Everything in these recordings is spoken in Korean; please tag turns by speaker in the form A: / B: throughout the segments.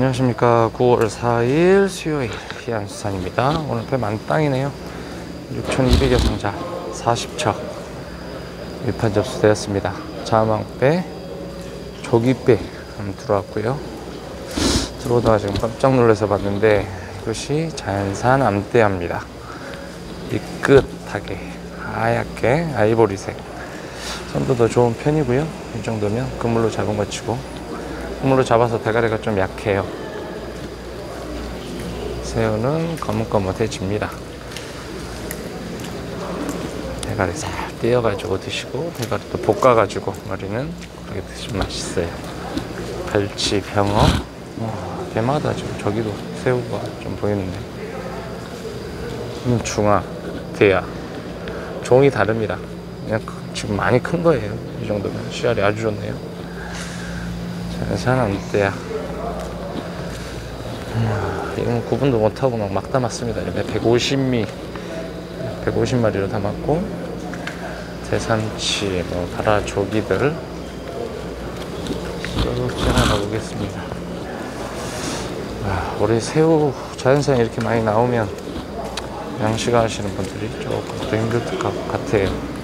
A: 안녕하십니까. 9월 4일 수요일 희안수산입니다. 오늘 배 만땅이네요. 6,200여 상자 40척 위판 접수되었습니다. 자망배, 조기배 들어왔고요. 들어오다가 지금 깜짝 놀라서 봤는데 이것이 자연산 암대합니다. 삐끗하게 하얗게 아이보리색, 선도도 좋은 편이고요. 이 정도면 그물로 잡은 것 치고, 그물로 잡아서 대가리가 좀 약해요. 새우는 거뭇거뭇해집니다. 대가리 살 떼어가지고 드시고, 대가리도 볶아가지고 머리는 그렇게 드시면 맛있어요. 갈치, 병어, 배마다 지금 저기도 새우가 좀 보이는데, 중화, 대야, 종이 다릅니다. 그냥 지금 많이 큰 거예요. 이 정도면 씨알이 아주 좋네요. 자연산 암대야. 이건 구분도 못하고 막 담았습니다. 150마리로 담았고, 대삼치, 가라조기들 쭉 지나가 보겠습니다. 올해 새우 자연산 이렇게 많이 나오면 양식화 하시는 분들이 조금 더 힘들 것 같아요.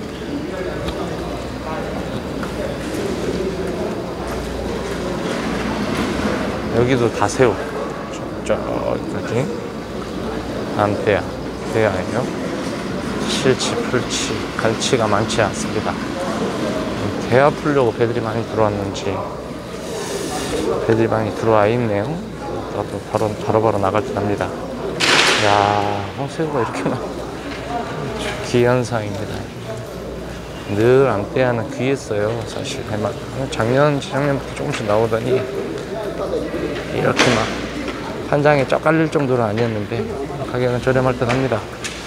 A: 여기도 다 새우. 저기까지 암대야, 대야예요. 실치, 풀치, 갈치가 많지 않습니다. 대야 풀려고 배들이 많이 들어왔는지 배들이 많이 들어와 있네요. 나도 바로 나갈 듯 합니다. 야, 새우가 이렇게 귀한 상입니다. 늘 암대야는 귀했어요. 사실 작년부터 조금씩 나오더니 이렇게 한 장에 쩍 깔릴 정도는 아니었는데 가격은 저렴할 듯 합니다.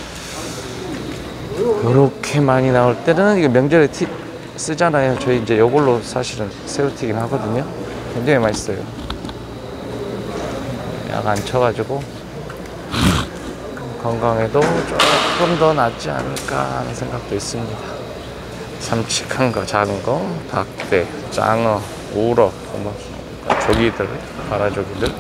A: 이렇게 많이 나올 때는 이거 명절에 쓰잖아요. 저희 이제 이걸로 사실은 새우튀김 하거든요. 굉장히 맛있어요. 약 안 쳐가지고 건강에도 조금 더 낫지 않을까 하는 생각도 있습니다. 삼치 큰 거, 작은 거, 닭대, 짱어, 우럭, 조기들, 가라조기들,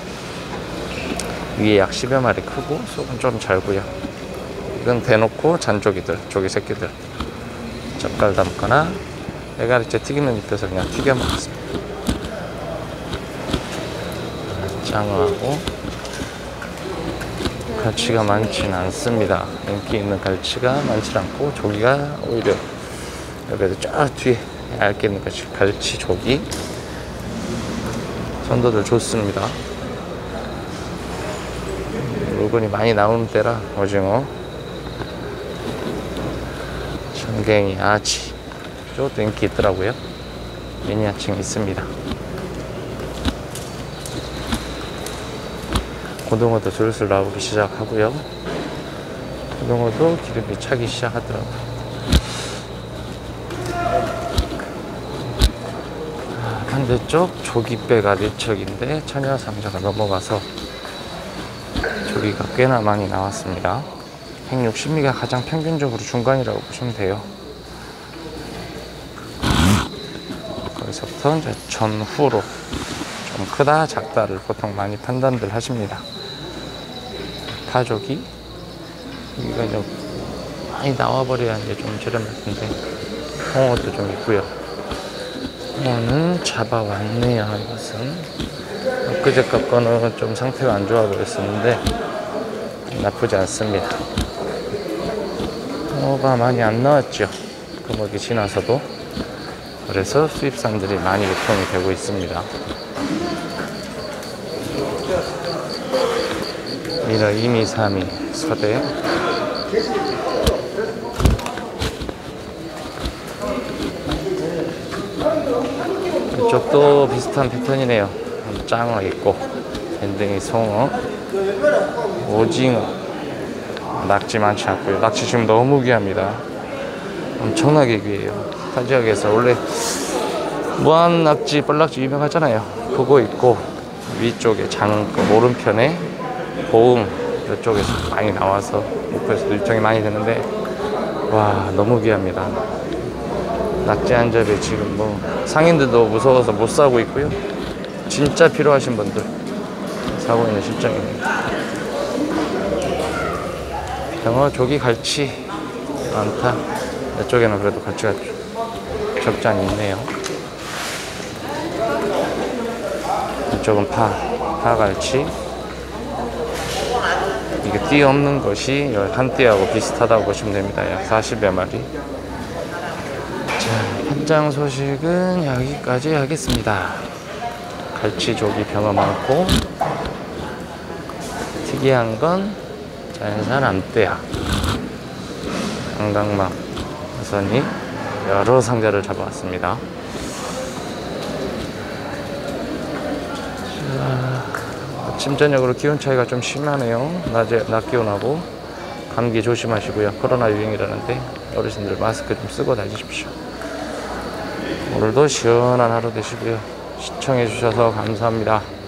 A: 위에 약 10여 마리 크고 속은 좀 잘고요. 이건 대놓고 잔조기들, 조기 새끼들 젓갈 담거나 대가리째 튀기는 입혀서 그냥 튀겨 먹었습니다. 장어하고 갈치가 많지는 않습니다. 인기 있는 갈치가 많지 않고, 조기가 오히려 여기도 쫙 뒤에 얇게 있는 것이 갈치, 조기. 선도들 좋습니다. 물건이 많이 나오는 때라 오징어, 청갱이, 아치, 저것도 인기 있더라고요. 매니아층이 있습니다. 고등어도 슬슬 나오기 시작하고요. 고등어도 기름이 차기 시작하더라고요. 반대쪽 조기배가 4척인데 처녀상자가 넘어가서 조기가 꽤나 많이 나왔습니다. 160미가 가장 평균적으로 중간이라고 보시면 돼요. 거기서부터 이제 전후로 좀 크다 작다를 보통 많이 판단들 하십니다. 타조기, 여기가 이제 많이 나와버려야 이제 좀 저렴할 텐데, 홍어도 좀 있고요. 홍어는 잡아왔네요. 이것은 엊그제 거는 좀 상태가 안 좋아 보였었는데 나쁘지 않습니다. 홍어가 많이 안 나왔죠. 금어기 지나서도. 그래서 수입산들이 많이 유통이 되고 있습니다. 민어 2미, 3미, 서대, 이쪽도 비슷한 패턴이네요. 짱어 있고, 밴댕이, 송어, 오징어, 낙지 많지 않고요. 낙지 지금 너무 귀합니다. 엄청나게 귀해요. 타 지역에서 원래 무한낙지, 뻘낙지 유명하잖아요. 그거 있고, 위쪽에 작은 거, 오른편에 보흥, 이쪽에서 많이 나와서 목포에서도 유통이 많이 되는데, 와, 너무 귀합니다. 낙지 한 접에 지금 상인들도 무서워서 못 사고 있고요. 진짜 필요하신 분들 가고 있는 실정입니다. 병어, 조기, 갈치 많다. 이쪽에는 그래도 갈치가 적지 않이 있네요. 이쪽은 파갈치. 이게 띠 없는 것이 한 띠하고 비슷하다고 보시면 됩니다. 약 40여 마리. 자, 현장 소식은 여기까지 하겠습니다. 갈치, 조기, 병어 많고, 특이한 건 자연산 암대야, 안강망, 어선이 여러 상자를 잡아왔습니다. 자, 아침 저녁으로 기온 차이가 좀 심하네요. 낮 기온하고. 감기 조심하시고요. 코로나 유행이라는데 어르신들 마스크 좀 쓰고 다니십시오. 오늘도 시원한 하루 되시고요. 시청해 주셔서 감사합니다.